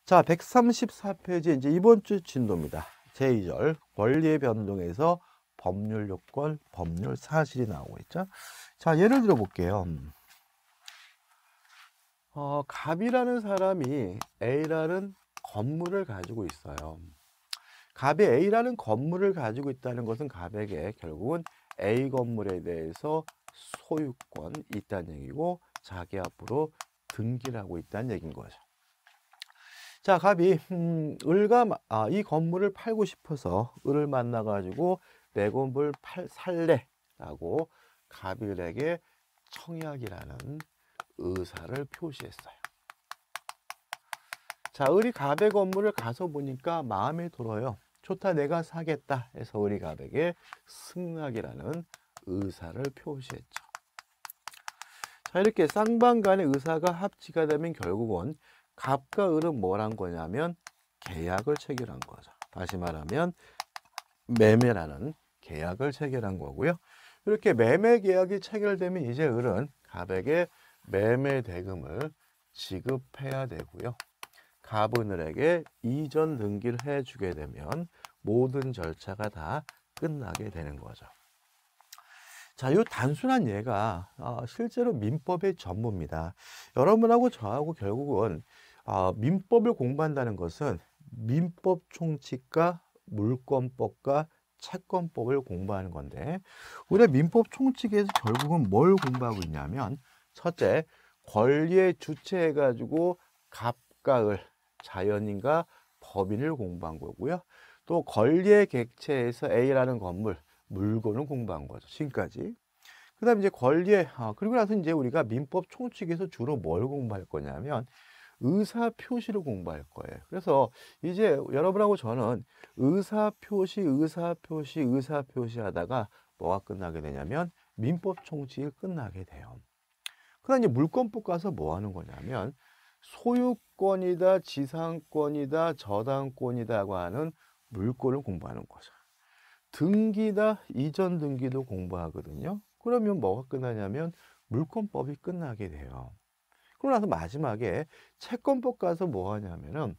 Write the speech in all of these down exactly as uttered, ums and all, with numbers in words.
자, 백삼십사 페이지 이제 이번 주 진도입니다. 제이 절 권리의 변동에서 법률 요건, 법률 사실이 나오고 있죠. 자, 예를 들어 볼게요. 어, 갑이라는 사람이 A라는 건물을 가지고 있어요. 갑이 A라는 건물을 가지고 있다는 것은 갑에게 결국은 A 건물에 대해서 소유권이 있다는 얘기고 자기 앞으로 등기를 하고 있다는 얘기인 거죠. 자, 갑이 음, 을과 마- 아, 이 건물을 팔고 싶어서 을을 만나가지고 내 건물 팔, 살래라고 갑이 을에게 청약이라는 의사를 표시했어요. 자, 을이 갑의 건물을 가서 보니까 마음에 들어요. 좋다, 내가 사겠다 해서 을이 갑에게 승낙이라는 의사를 표시했죠. 자, 이렇게 쌍방 간의 의사가 합치가 되면 결국은 갑과 을은 뭘 한 거냐면 계약을 체결한 거죠. 다시 말하면 매매라는 계약을 체결한 거고요. 이렇게 매매 계약이 체결되면 이제 을은 갑에게 매매 대금을 지급해야 되고요. 갑은 을에게 이전 등기를 해주게 되면 모든 절차가 다 끝나게 되는 거죠. 자, 이 단순한 예가 어, 실제로 민법의 전부입니다. 여러분하고 저하고 결국은 어, 민법을 공부한다는 것은 민법 총칙과 물권법과 채권법을 공부하는 건데, 우리가 민법 총칙에서 결국은 뭘 공부하고 있냐면, 첫째, 권리의 주체해 가지고 갑과 을, 자연인과 법인을 공부한 거고요. 또 권리의 객체에서 A라는 건물, 물건을 공부한 거죠. 지금까지. 그 다음에 이제 권리의, 아, 그리고 나서 이제 우리가 민법 총칙에서 주로 뭘 공부할 거냐면 의사 표시를 공부할 거예요. 그래서 이제 여러분하고 저는 의사 표시, 의사 표시, 의사 표시 하다가 뭐가 끝나게 되냐면 민법 총칙이 끝나게 돼요. 그 다음에 이제 물권법 가서 뭐 하는 거냐면 소유권이다, 지상권이다, 저당권이다고 하는 물권을 공부하는 거죠. 등기다, 이전 등기도 공부하거든요. 그러면 뭐가 끝나냐면 물권법이 끝나게 돼요. 그러고 나서 마지막에 채권법 가서 뭐 하냐면은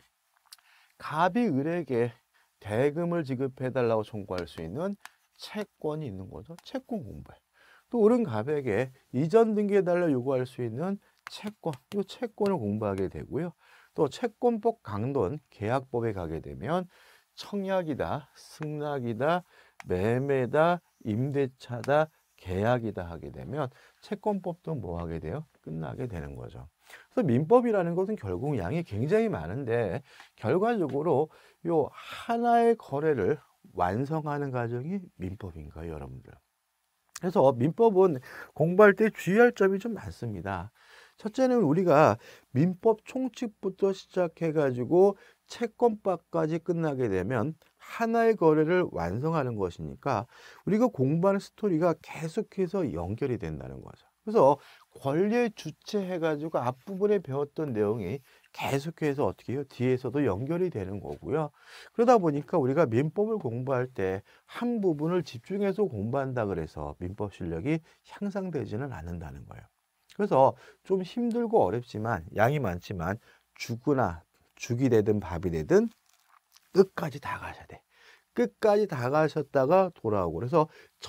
갑이 을에게 대금을 지급해달라고 청구할 수 있는 채권이 있는 거죠. 채권 공부해. 또 을은 갑에게 이전 등기해달라고 요구할 수 있는 채권, 이 채권을 공부하게 되고요. 또 채권법 강론 계약법에 가게 되면 청약이다, 승낙이다, 매매다, 임대차다, 계약이다 하게 되면 채권법도 뭐 하게 돼요? 끝나게 되는 거죠. 그래서 민법이라는 것은 결국 양이 굉장히 많은데 결과적으로 요 하나의 거래를 완성하는 과정이 민법인 거예요, 여러분들. 그래서 민법은 공부할 때 주의할 점이 좀 많습니다. 첫째는 우리가 민법 총칙부터 시작해 가지고 채권법까지 끝나게 되면 하나의 거래를 완성하는 것이니까 우리가 공부하는 스토리가 계속해서 연결이 된다는 거죠. 그래서 권리의 주체 해가지고 앞부분에 배웠던 내용이 계속해서 어떻게 해요? 뒤에서도 연결이 되는 거고요. 그러다 보니까 우리가 민법을 공부할 때 한 부분을 집중해서 공부한다 그래서 민법 실력이 향상되지는 않는다는 거예요. 그래서 좀 힘들고 어렵지만 양이 많지만 죽으나 죽이 되든 밥이 되든 끝까지 다 가셔야 돼. 끝까지 다 가셨다가 돌아오고 그래서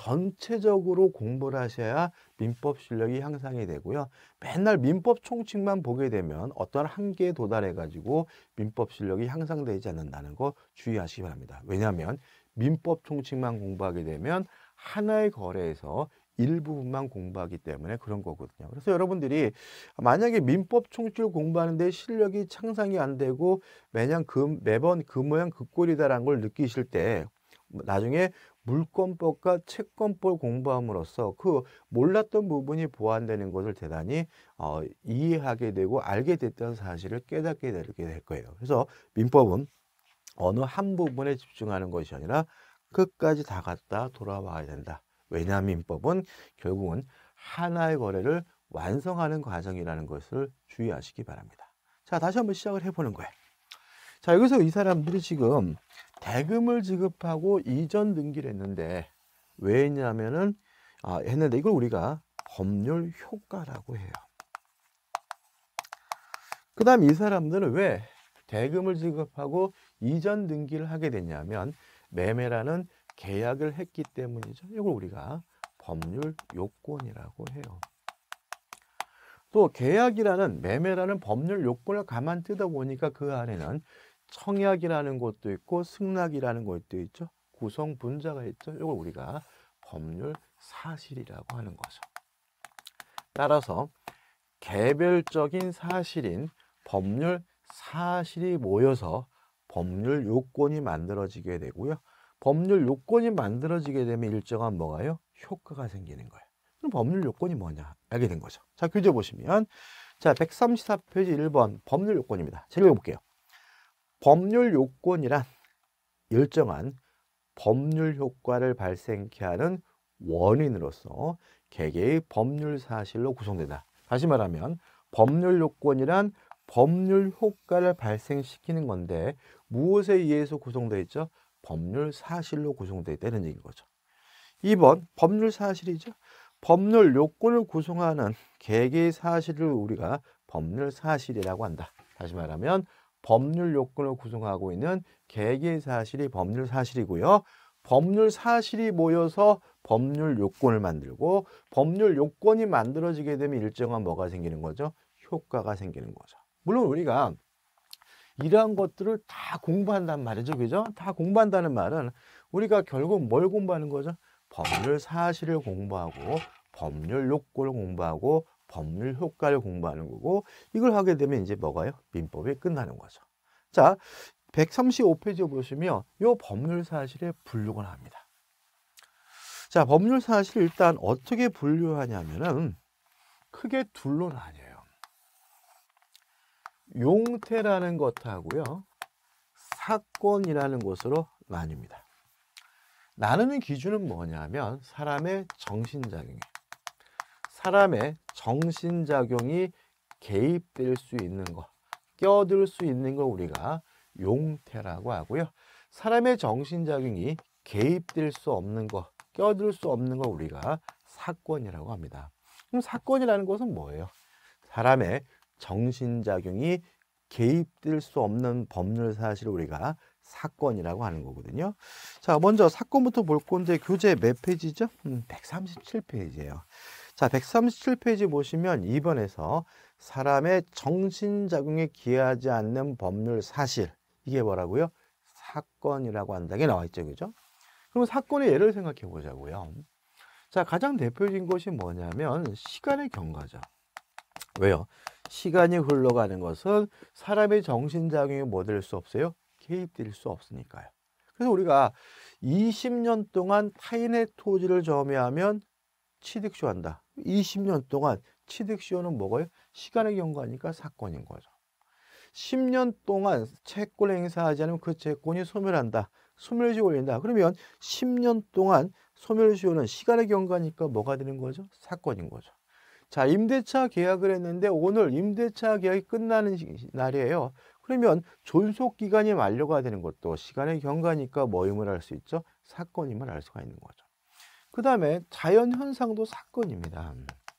전체적으로 공부를 하셔야 민법 실력이 향상이 되고요. 맨날 민법 총칙만 보게 되면 어떤 한계에 도달해 가지고 민법 실력이 향상되지 않는다는 거 주의하시기 바랍니다. 왜냐하면 민법 총칙만 공부하게 되면 하나의 거래에서 일부분만 공부하기 때문에 그런 거거든요. 그래서 여러분들이 만약에 민법 총칙을 공부하는데 실력이 향상이 안 되고 매년 그, 매번 그 모양 그 꼴이다라는 걸 느끼실 때 나중에 물권법과 채권법을 공부함으로써 그 몰랐던 부분이 보완되는 것을 대단히 어, 이해하게 되고 알게 됐던 사실을 깨닫게 되게 될 거예요. 그래서 민법은 어느 한 부분에 집중하는 것이 아니라 끝까지 다 갔다 돌아와야 된다. 왜냐하면 민법은 결국은 하나의 거래를 완성하는 과정이라는 것을 주의하시기 바랍니다. 자, 다시 한번 시작을 해보는 거예요. 자, 여기서 이 사람들이 지금 대금을 지급하고 이전 등기를 했는데 왜 했냐면은 아, 했는데 이걸 우리가 법률 효과라고 해요. 그 다음 이 사람들은 왜 대금을 지급하고 이전 등기를 하게 됐냐면 매매라는 계약을 했기 때문이죠. 이걸 우리가 법률 요건이라고 해요. 또 계약이라는 매매라는 법률 요건을 가만 뜯어보니까 그 안에는 청약이라는 것도 있고 승낙이라는 것도 있죠. 구성 분자가 있죠. 이걸 우리가 법률 사실이라고 하는 거죠. 따라서 개별적인 사실인 법률 사실이 모여서 법률 요건이 만들어지게 되고요. 법률 요건이 만들어지게 되면 일정한 뭐가요? 효과가 생기는 거예요. 그럼 법률 요건이 뭐냐? 알게 된 거죠. 자, 교재 보시면 자, 백삼십사 페이지 일 번 법률 요건입니다. 제가 읽어볼게요. 법률 요건이란 일정한 법률 효과를 발생케 하는 원인으로서 개개의 법률 사실로 구성된다. 다시 말하면 법률 요건이란 법률 효과를 발생시키는 건데 무엇에 의해서 구성되어 있죠? 법률 사실로 구성되어 있다는 얘기인 거죠. 이 번 법률 사실이죠. 법률 요건을 구성하는 개개의 사실을 우리가 법률 사실이라고 한다. 다시 말하면 법률 요건을 구성하고 있는 개개의 사실이 법률 사실이고요. 법률 사실이 모여서 법률 요건을 만들고 법률 요건이 만들어지게 되면 일정한 뭐가 생기는 거죠? 효과가 생기는 거죠. 물론 우리가 이러한 것들을 다 공부한단 말이죠. 그죠? 다 공부한다는 말은 우리가 결국 뭘 공부하는 거죠? 법률 사실을 공부하고 법률 요건을 공부하고 법률 효과를 공부하는 거고 이걸 하게 되면 이제 뭐가요? 민법이 끝나는 거죠. 자, 백삼십오 페이지 보시면 이 법률 사실의 분류가 나옵니다. 자, 법률 사실 일단 어떻게 분류하냐면은 크게 둘로 나뉘어요. 용태라는 것하고요. 사건이라는 것으로 나뉩니다. 나누는 기준은 뭐냐면 사람의 정신작용이에요. 사람의 정신작용이 개입될 수 있는 것, 껴들 수 있는 걸 우리가 용태라고 하고요. 사람의 정신작용이 개입될 수 없는 것, 껴들 수 없는 걸 우리가 사건이라고 합니다. 그럼 사건이라는 것은 뭐예요? 사람의 정신작용이 개입될 수 없는 법률 사실을 우리가 사건이라고 하는 거거든요. 자, 먼저 사건부터 볼 건데 교재 몇 페이지죠? 음, 백삼십칠 페이지예요. 자, 백삼십칠 페이지 보시면 이 번에서 사람의 정신작용에 기하지 않는 법률 사실, 이게 뭐라고요? 사건이라고 한다게 나와 있죠. 그죠? 그럼 사건의 예를 생각해 보자고요. 자, 가장 대표적인 것이 뭐냐면 시간의 경과죠. 왜요? 시간이 흘러가는 것은 사람의 정신작용에 뭐 될 수 없어요? 개입될 수 없으니까요. 그래서 우리가 이십 년 동안 타인의 토지를 점유하면 취득시효한다. 이십 년 동안 취득시효는 뭐고요? 시간의 경과니까 사건인 거죠. 십 년 동안 채권을 행사하지 않으면 그 채권이 소멸한다. 소멸시효 올린다. 그러면 십 년 동안 소멸시효는 시간의 경과니까 뭐가 되는 거죠? 사건인 거죠. 자, 임대차 계약을 했는데 오늘 임대차 계약이 끝나는 날이에요. 그러면 존속기간이 만료가 되는 것도 시간의 경과니까 뭐임을 알 수 있죠? 사건임을 알 수가 있는 거죠. 그 다음에 자연현상도 사건입니다.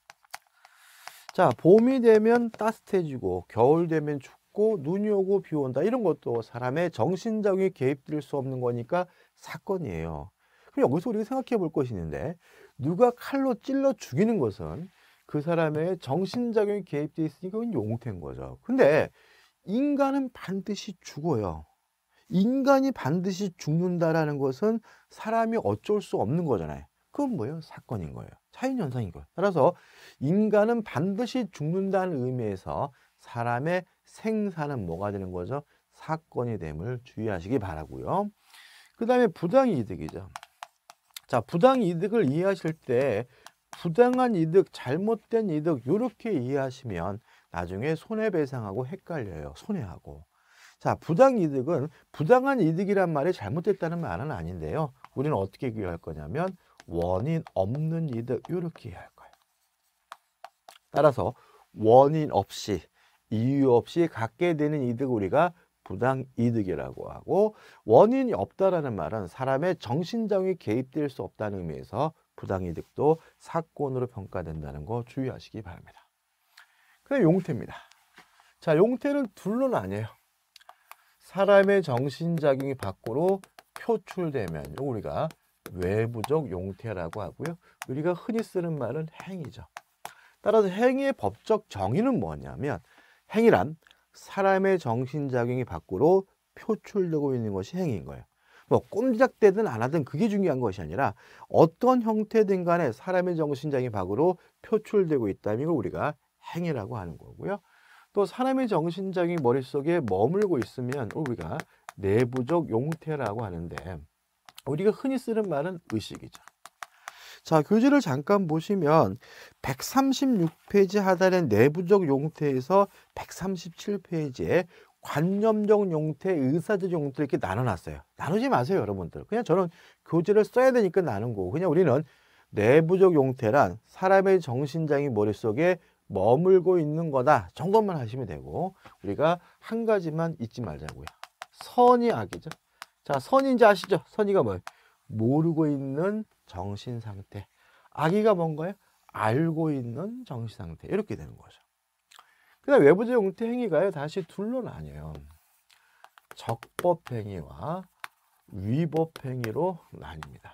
자, 봄이 되면 따뜻해지고 겨울 되면 춥고 눈이 오고 비 온다. 이런 것도 사람의 정신작용이 개입될 수 없는 거니까 사건이에요. 그럼 여기서 우리가 생각해 볼 것이 있는데 누가 칼로 찔러 죽이는 것은 그 사람의 정신작용이 개입되어 있으니까 그건 용태인 거죠. 근데 인간은 반드시 죽어요. 인간이 반드시 죽는다라는 것은 사람이 어쩔 수 없는 거잖아요. 그건 뭐예요? 사건인 거예요. 자연현상인 거예요. 따라서 인간은 반드시 죽는다는 의미에서 사람의 생사는 뭐가 되는 거죠? 사건이 됨을 주의하시기 바라고요. 그 다음에 부당이득이죠. 자, 부당이득을 이해하실 때 부당한 이득, 잘못된 이득 이렇게 이해하시면 나중에 손해배상하고 헷갈려요. 손해하고. 자, 부당이득은 부당한 이득이란 말이 잘못됐다는 말은 아닌데요. 우리는 어떻게 이해할 거냐면 원인 없는 이득 이렇게 이해할 거예요. 따라서 원인 없이 이유 없이 갖게 되는 이득 우리가 부당이득이라고 하고 원인이 없다라는 말은 사람의 정신작용이 개입될 수 없다는 의미에서 부당이득도 사건으로 평가된다는 거 주의하시기 바랍니다. 그다음 용태입니다. 자, 용태는 둘로 나뉘어요. 사람의 정신작용이 밖으로 표출되면 우리가 외부적 용태라고 하고요. 우리가 흔히 쓰는 말은 행위죠. 따라서 행위의 법적 정의는 뭐냐면 행위란 사람의 정신작용이 밖으로 표출되고 있는 것이 행위인 거예요. 뭐 꼼짝대든 안 하든 그게 중요한 것이 아니라 어떤 형태든 간에 사람의 정신작용이 밖으로 표출되고 있다면 이걸 우리가 행위라고 하는 거고요. 또 사람의 정신작용이 머릿속에 머물고 있으면 우리가 내부적 용태라고 하는데 우리가 흔히 쓰는 말은 의식이죠. 자, 교재를 잠깐 보시면 백삼십육 페이지 하단의 내부적 용태에서 백삼십칠 페이지에 관념적 용태, 의사적 용태 이렇게 나눠놨어요. 나누지 마세요, 여러분들. 그냥 저는 교재를 써야 되니까 나눈 거고 그냥 우리는 내부적 용태란 사람의 정신장이 머릿속에 머물고 있는 거다 정도만 하시면 되고 우리가 한 가지만 잊지 말자고요. 선이 악이죠. 자, 선인지 아시죠? 선이가 뭐예요? 모르고 있는 정신 상태. 악의가 뭔가요? 알고 있는 정신 상태. 이렇게 되는 거죠. 그다음 외부적 용태 행위가요. 다시 둘로 나뉘어요. 적법 행위와 위법 행위로 나뉩니다.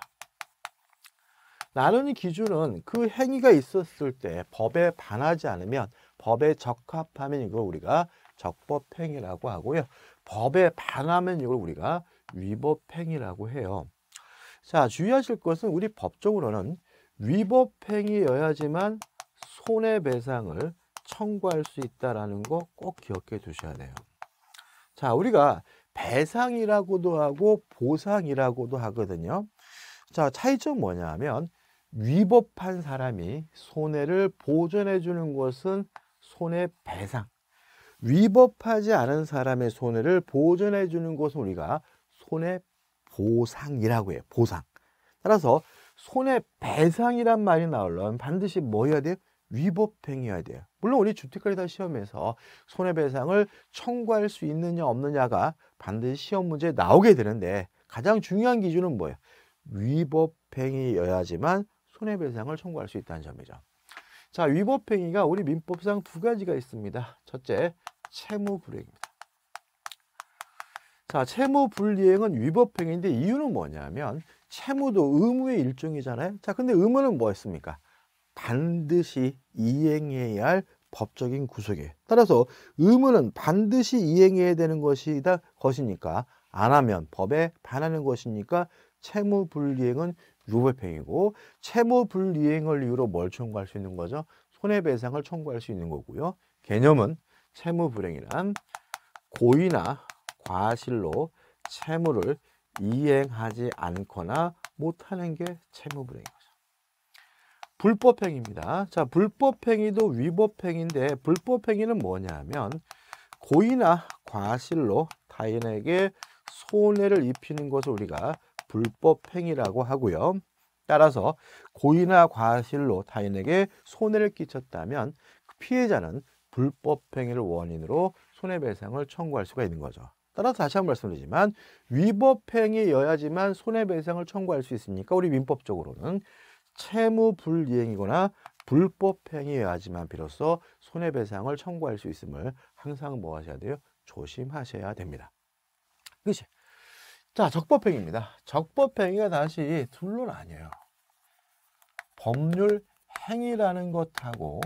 나누는 기준은 그 행위가 있었을 때 법에 반하지 않으면 법에 적합하면 이걸 우리가 적법 행위라고 하고요. 법에 반하면 이걸 우리가 위법 행위라고 해요. 자, 주의하실 것은 우리 법적으로는 위법 행위여야지만 손해배상을 청구할 수 있다는 거 꼭 기억해 두셔야 돼요. 자, 우리가 배상이라고도 하고 보상이라고도 하거든요. 자, 차이점 뭐냐 하면 위법한 사람이 손해를 보전해 주는 것은 손해배상, 위법하지 않은 사람의 손해를 보전해 주는 것은 우리가 손해보상이라고 해요. 보상. 따라서 손해배상이란 말이 나오려면 반드시 뭐 해야 돼요? 위법행위여야 돼요. 물론 우리 주택관리사 시험에서 손해배상을 청구할 수 있느냐 없느냐가 반드시 시험 문제에 나오게 되는데 가장 중요한 기준은 뭐예요? 위법행위여야지만 손해배상을 청구할 수 있다는 점이죠. 자, 위법행위가 우리 민법상 두 가지가 있습니다. 첫째, 채무불이행입니다. 자, 채무불이행은 위법행위인데 이유는 뭐냐면 채무도 의무의 일종이잖아요. 자, 근데 의무는 뭐였습니까? 반드시 이행해야 할 법적인 구속이에요. 따라서 의무는 반드시 이행해야 되는 것이다 것이니까 안 하면 법에 반하는 것이니까 채무불이행은 위법행위고 채무불이행을 이유로 뭘 청구할 수 있는 거죠? 손해배상을 청구할 수 있는 거고요. 개념은 채무불이행이란 고의나 과실로 채무를 이행하지 않거나 못하는 게 채무불이행인 거죠. 불법행위입니다. 자, 불법행위도 위법행위인데 불법행위는 뭐냐면 고의나 과실로 타인에게 손해를 입히는 것을 우리가 불법행위라고 하고요. 따라서 고의나 과실로 타인에게 손해를 끼쳤다면 피해자는 불법행위를 원인으로 손해배상을 청구할 수가 있는 거죠. 따라서 다시 한번 말씀드리지만 위법행위여야지만 손해배상을 청구할 수 있으니까 우리 민법적으로는 채무불이행이거나 불법행위여야지만 비로소 손해배상을 청구할 수 있음을 항상 뭐 하셔야 돼요? 조심하셔야 됩니다. 그치? 자, 적법행위입니다. 적법행위가 다시 둘로 나뉘어요. 법률행위라는 것하고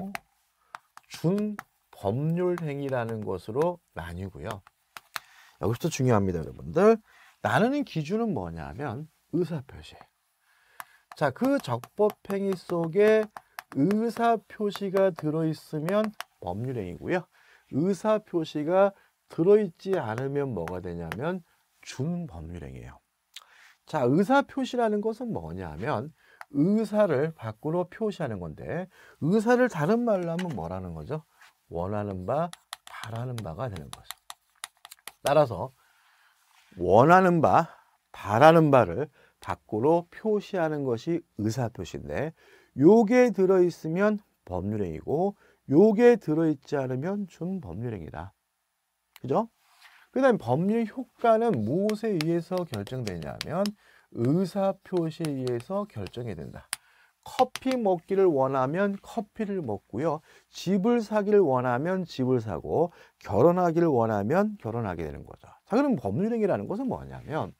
준법률행위라는 것으로 나뉘고요. 여기서 중요합니다, 여러분들. 나누는 기준은 뭐냐면 의사표시예요. 자, 그 적법행위 속에 의사표시가 들어있으면 법률행위고요. 의사표시가 들어있지 않으면 뭐가 되냐면 준법률행위예요. 자, 의사표시라는 것은 뭐냐면 의사를 밖으로 표시하는 건데 의사를 다른 말로 하면 뭐라는 거죠? 원하는 바, 바라는 바가 되는 거죠. 따라서 원하는 바, 바라는 바를 밖으로 표시하는 것이 의사표시인데 요게 들어있으면 법률행위고 요게 들어있지 않으면 준법률행위다. 그죠? 그 다음에 법률 효과는 무엇에 의해서 결정되냐면 의사표시에 의해서 결정이 된다. 커피 먹기를 원하면 커피를 먹고요. 집을 사기를 원하면 집을 사고 결혼하기를 원하면 결혼하게 되는 거죠. 자, 그럼 법률행위라는 것은 뭐냐면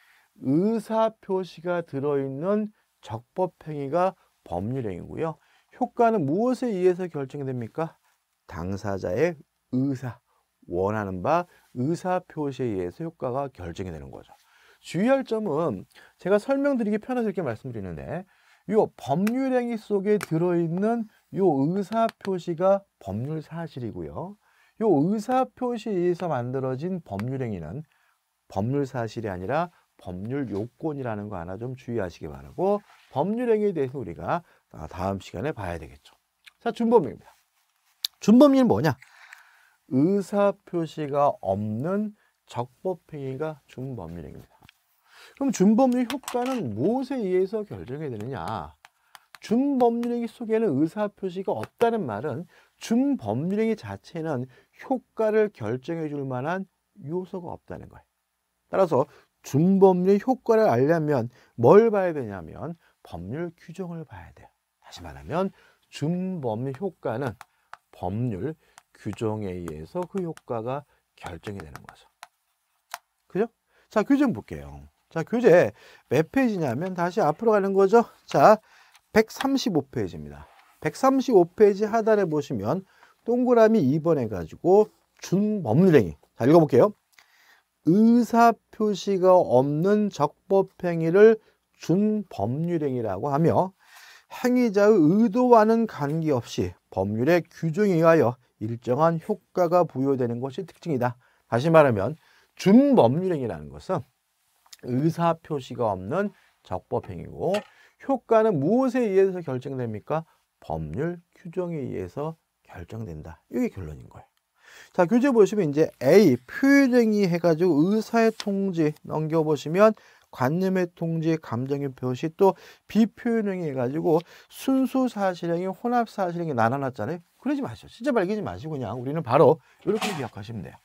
의사표시가 들어있는 적법행위가 법률행위고요. 효과는 무엇에 의해서 결정됩니까? 당사자의 의사, 원하는 바 의사표시에 의해서 효과가 결정이 되는 거죠. 주의할 점은 제가 설명드리기 편해서 이렇게 말씀드리는데 이 법률행위 속에 들어있는 이 의사표시가 법률 사실이고요. 이 의사표시에 의해서 만들어진 법률행위는 법률 사실이 아니라 법률 요건이라는 거 하나 좀 주의하시기 바라고, 법률행위에 대해서 우리가 다음 시간에 봐야 되겠죠. 자, 준법률입니다. 준법률은 뭐냐? 의사표시가 없는 적법행위가 준법률행위입니다. 그럼 준법률 효과는 무엇에 의해서 결정이 되느냐? 준법률행위 속에는 의사표시가 없다는 말은 준법률행위 자체는 효과를 결정해 줄 만한 요소가 없다는 거예요. 따라서 준법률 효과를 알려면 뭘 봐야 되냐면 법률 규정을 봐야 돼요. 다시 말하면 준법률 효과는 법률 규정에 의해서 그 효과가 결정이 되는 거죠. 그죠? 자, 교재 볼게요. 자, 교재 몇 페이지냐면 다시 앞으로 가는 거죠. 자, 백삼십오 페이지입니다. 백삼십오 페이지 하단에 보시면 동그라미 이 번 해가지고 준법률행위. 자, 읽어볼게요. 의사표시가 없는 적법행위를 준법률행위라고 하며 행위자의 의도와는 관계없이 법률의 규정에 의하여 일정한 효과가 부여되는 것이 특징이다. 다시 말하면 준법률행위라는 것은 의사표시가 없는 적법행위고 효과는 무엇에 의해서 결정됩니까? 법률 규정에 의해서 결정된다. 이게 결론인 거예요. 자, 교재 보시면 이제 A 표현행위 해가지고 의사의 통지 넘겨보시면 관념의 통지, 감정의 표시, 또 비표현행위 해가지고 순수 사실행위, 혼합 사실행위 나눠놨잖아요. 그러지 마시죠. 진짜 말기지 마시고 그냥 우리는 바로 이렇게 기억하시면 돼요.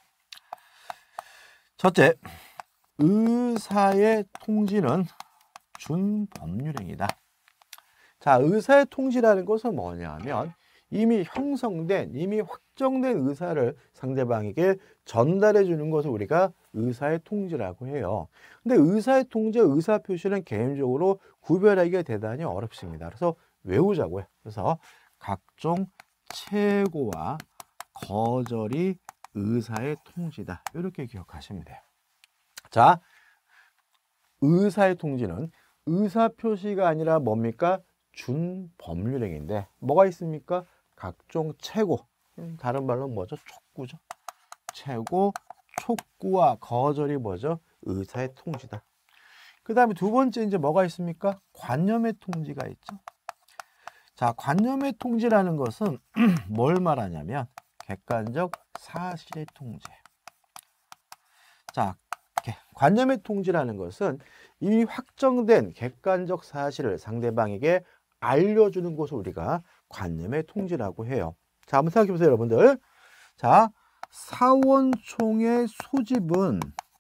첫째, 의사의 통지는 준법률행위다. 자, 의사의 통지라는 것은 뭐냐면 이미 형성된, 이미 확정된 의사를 상대방에게 전달해 주는 것을 우리가 의사의 통지라고 해요. 근데 의사의 통지와 의사표시는 개인적으로 구별하기가 대단히 어렵습니다. 그래서 외우자고요. 그래서 각종 최고와 거절이 의사의 통지다. 이렇게 기억하시면 돼요. 자, 의사의 통지는 의사표시가 아니라 뭡니까? 준법률행위인데 뭐가 있습니까? 각종 최고, 다른 말로 뭐죠? 촉구죠. 최고, 촉구와 거절이 뭐죠? 의사의 통지다. 그 다음에 두 번째 이제 뭐가 있습니까? 관념의 통지가 있죠. 자, 관념의 통지라는 것은 뭘 말하냐면 객관적 사실의 통지. 자, 관념의 통지라는 것은 이미 확정된 객관적 사실을 상대방에게 알려주는 것을 우리가 관념의 통지라고 해요. 자, 한번 생각해 보세요, 여러분들. 자, 사원총의 소집은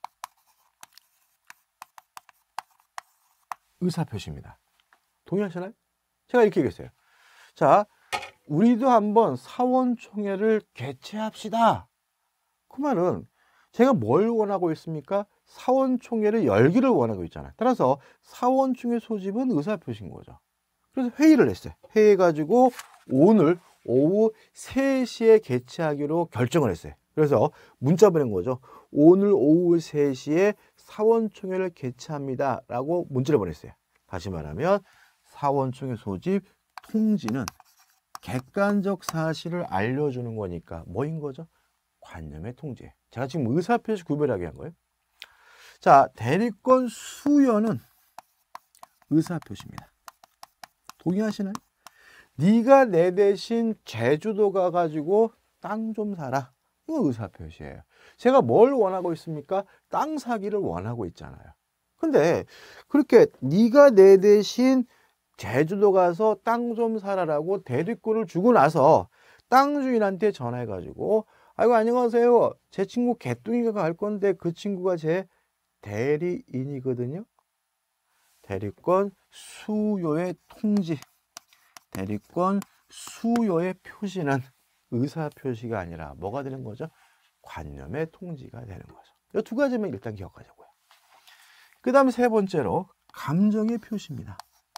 의사표시입니다. 동의하시나요? 제가 이렇게 얘기했어요. 자, 우리도 한번 사원총회를 개최합시다. 그 말은 제가 뭘 원하고 있습니까? 사원총회를 열기를 원하고 있잖아요. 따라서 사원총회 소집은 의사표시인 거죠. 그래서 회의를 했어요. 회의해가지고 오늘 오후 세 시에 개최하기로 결정을 했어요. 그래서 문자 보낸 거죠. 오늘 오후 세 시에 사원총회를 개최합니다. 라고 문자를 보냈어요. 다시 말하면 사원총회 소집 통지는 객관적 사실을 알려주는 거니까 뭐인 거죠? 관념의 통지. 제가 지금 의사표시 구별하게 한 거예요. 자, 대리권 수여는 의사표시입니다. 동의하시나요? 네가 내 대신 제주도 가가지고 땅 좀 사라. 이거 의사표시예요. 제가 뭘 원하고 있습니까? 땅 사기를 원하고 있잖아요. 근데 그렇게 네가 내 대신 제주도 가서 땅 좀 사라라고 대리권을 주고 나서 땅 주인한테 전화해가지고 아이고 안녕하세요. 제 친구 개뚱이가 갈 건데 그 친구가 제 대리인이거든요. 대리권 수요의 통지, 대리권 수요의 표시는 의사표시가 아니라 뭐가 되는 거죠? 관념의 통지가 되는 거죠. 이 두 가지만 일단 기억하자고요. 그 다음에 세 번째로 감정의 표시입니다.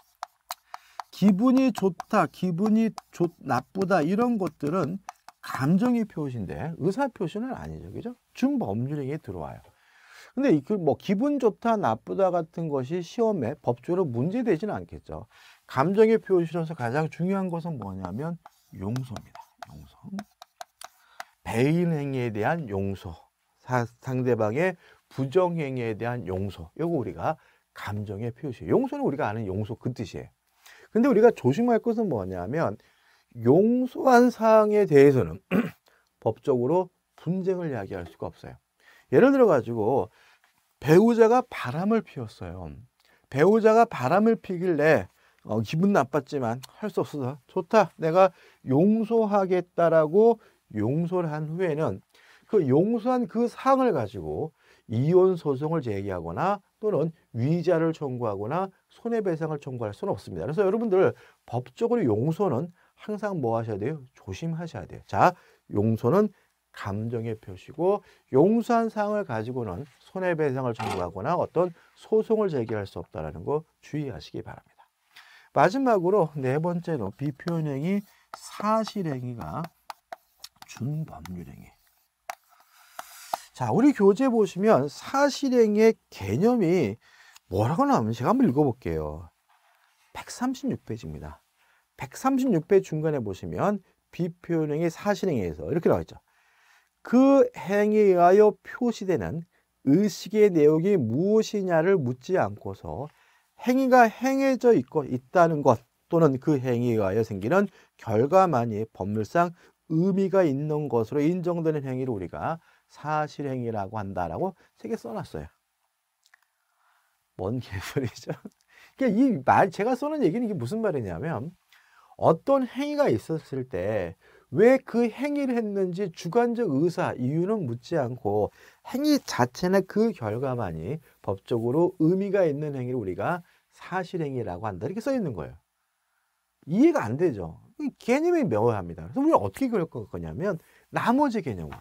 기분이 좋다, 기분이 좋, 나쁘다 이런 것들은 감정의 표시인데 의사 표시는 아니죠. 그죠? 준법률행위에 들어와요. 근데 그 뭐 기분 좋다, 나쁘다 같은 것이 시험에 법적으로 문제되지는 않겠죠. 감정의 표시로서 가장 중요한 것은 뭐냐면 용서입니다. 용서. 배인 행위에 대한 용서. 사, 상대방의 부정 행위에 대한 용서. 이거 우리가 감정의 표시. 용서는 우리가 아는 용서 그 뜻이에요. 근데 우리가 조심할 것은 뭐냐면 용서한 사항에 대해서는 법적으로 분쟁을 야기할 수가 없어요. 예를 들어 가지고 배우자가 바람을 피웠어요. 배우자가 바람을 피길래 어, 기분 나빴지만 할 수 없어서 좋다, 내가 용서하겠다라고 용서를 한 후에는 그 용서한 그 사항을 가지고 이혼 소송을 제기하거나 또는 위자를 청구하거나 손해배상을 청구할 수는 없습니다. 그래서 여러분들 법적으로 용서는 항상 뭐 하셔야 돼요? 조심하셔야 돼요. 자, 용서는 감정의 표시고 용서한 사항을 가지고는 손해배상을 청구하거나 어떤 소송을 제기할 수 없다는 거 주의하시기 바랍니다. 마지막으로 네 번째로 비표현행위, 사실행위가 준법률행위. 자, 우리 교재 보시면 사실행위의 개념이 뭐라고 나오면 제가 한번 읽어볼게요. 백삼십육 페이지입니다. 백삼십육 페이지 중간에 보시면 비표현행위, 사실행위에서 이렇게 나와 있죠. 그 행위에 의하여 표시되는 의식의 내용이 무엇이냐를 묻지 않고서 행위가 행해져 있고 있다는 것 또는 그 행위에 의하여 생기는 결과만이 법률상 의미가 있는 것으로 인정되는 행위를 우리가 사실행위라고 한다라고 책에 써놨어요. 뭔 개소리죠? 그러니까 이 말, 제가 써놓은 얘기는 이게 무슨 말이냐면 어떤 행위가 있었을 때 왜 그 행위를 했는지 주관적 의사, 이유는 묻지 않고 행위 자체나 그 결과만이 법적으로 의미가 있는 행위를 우리가 사실행위라고 한다. 이렇게 써 있는 거예요. 이해가 안 되죠. 개념이 명확합니다. 그래서 우리가 어떻게 그럴 거냐면 나머지 개념으로.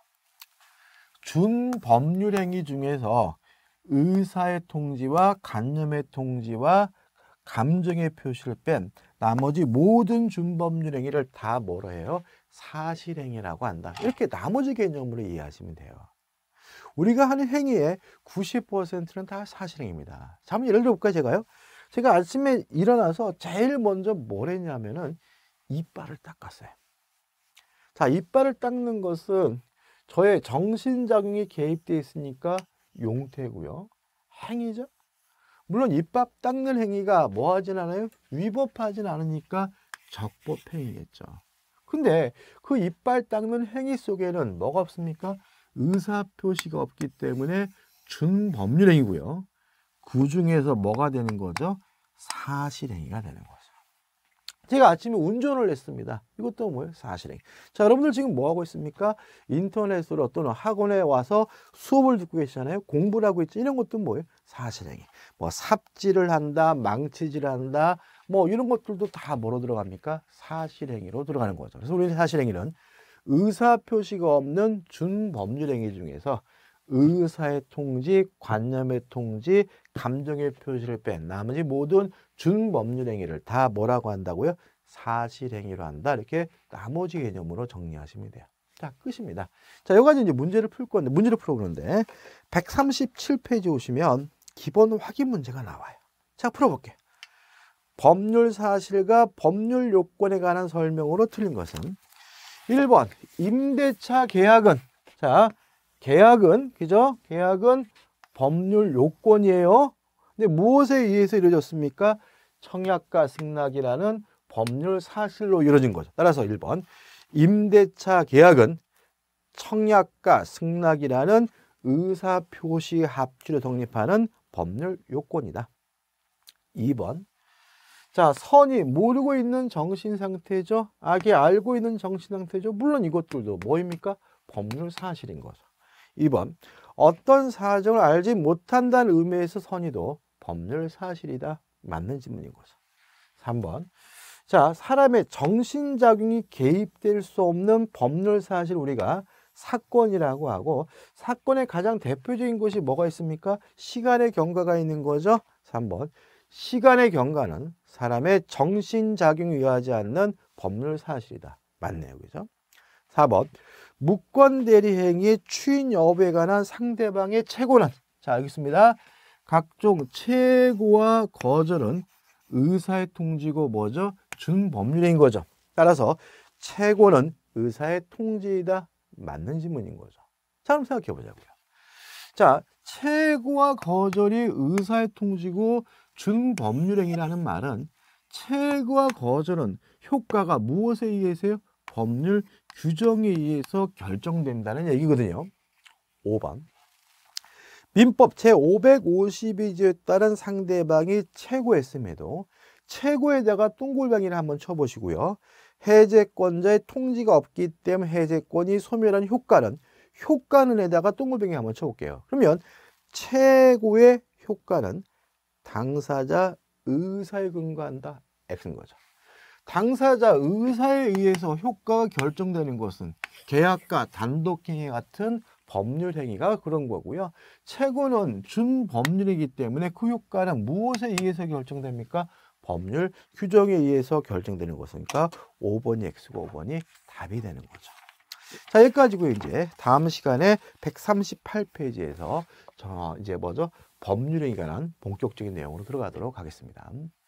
준법률행위 중에서 의사의 통지와 간념의 통지와 감정의 표시를 뺀 나머지 모든 준법률행위를 다 뭐로 해요? 사실행위라고 한다. 이렇게 나머지 개념으로 이해하시면 돼요. 우리가 하는 행위의 구십 퍼센트는 다 사실행위입니다. 자, 한번 예를 들어볼까요, 제가요? 제가 아침에 일어나서 제일 먼저 뭘 했냐면은 이빨을 닦았어요. 자, 이빨을 닦는 것은 저의 정신작용이 개입되어 있으니까 용태고요. 행위죠. 물론 이빨 닦는 행위가 뭐 하진 않아요? 위법하진 않으니까 적법 행위겠죠. 근데 그 이빨 닦는 행위 속에는 뭐가 없습니까? 의사표시가 없기 때문에 준법률행위고요. 그 중에서 뭐가 되는 거죠? 사실행위가 되는 거죠. 제가 아침에 운전을 했습니다. 이것도 뭐예요? 사실행위. 자, 여러분들 지금 뭐 하고 있습니까? 인터넷으로 또는 학원에 와서 수업을 듣고 계시잖아요. 공부를 하고 있죠. 이런 것도 뭐예요? 사실행위. 뭐 삽질을 한다, 망치질을 한다, 뭐 이런 것들도 다 뭐로 들어갑니까? 사실행위로 들어가는 거죠. 그래서 우리는 사실행위는 의사표시가 없는 준법률행위 중에서 의사의 통지, 관념의 통지, 감정의 표시를 뺀 나머지 모든 준법률행위를 다 뭐라고 한다고요? 사실행위로 한다. 이렇게 나머지 개념으로 정리하시면 돼요. 자, 끝입니다. 자, 여기까지 이제 문제를 풀 건데, 문제를 풀어보는데, 백삼십칠 페이지 오시면 기본 확인 문제가 나와요. 자, 풀어볼게요. 법률 사실과 법률 요건에 관한 설명으로 틀린 것은 일 번, 임대차 계약은, 자, 계약은, 그죠? 계약은 법률 요건이에요. 근데 무엇에 의해서 이루어졌습니까? 청약과 승낙이라는 법률 사실로 이루어진 거죠. 따라서 일 번, 임대차 계약은 청약과 승낙이라는 의사표시 합치로 성립하는 법률 요건이다. 이 번, 자, 선이 모르고 있는 정신 상태죠. 악이 알고 있는 정신 상태죠. 물론 이것들도 뭐입니까? 법률 사실인 거죠. 이 번, 어떤 사정을 알지 못한다는 의미에서 선의도 법률 사실이다. 맞는 질문인 거죠. 삼 번, 자, 사람의 정신작용이 개입될 수 없는 법률 사실 우리가 사건이라고 하고, 사건의 가장 대표적인 것이 뭐가 있습니까? 시간의 경과가 있는 거죠. 삼 번. 시간의 경과는 사람의 정신작용에 의하지 않는 법률 사실이다. 맞네요. 그죠? 사 번. 무권 대리 행위의 추인 여부에 관한 상대방의 최고는, 자, 알겠습니다. 각종 최고와 거절은 의사의 통지고 뭐죠? 준법률인 거죠. 따라서 최고는 의사의 통지이다. 맞는 지문인 거죠. 자, 그럼 생각해 보자고요. 자, 최고와 거절이 의사의 통지고 준법률행위라는 말은 최고와 거절은 효과가 무엇에 의해서요? 법률 규정에 의해서 결정된다는 얘기거든요. 오 번. 민법 제오백오십이 조에 따른 상대방이 최고했음에도 최고에다가 동글뱅이를 한번 쳐보시고요. 해제권자의 통지가 없기 때문에 해제권이 소멸한 효과는, 효과는에다가 동글뱅이 한번 쳐볼게요. 그러면 최고의 효과는 당사자 의사에 근거한다. X인 거죠. 당사자 의사에 의해서 효과가 결정되는 것은 계약과 단독행위 같은 법률 행위가 그런 거고요. 최고는 준법률이기 때문에 그 효과는 무엇에 의해서 결정됩니까? 법률 규정에 의해서 결정되는 것이니까 오 번이 X고 오 번이 답이 되는 거죠. 자, 여기까지고 이제 다음 시간에 백삼십팔 페이지에서 저 이제 뭐죠? 법률에 관한 본격적인 내용으로 들어가도록 하겠습니다.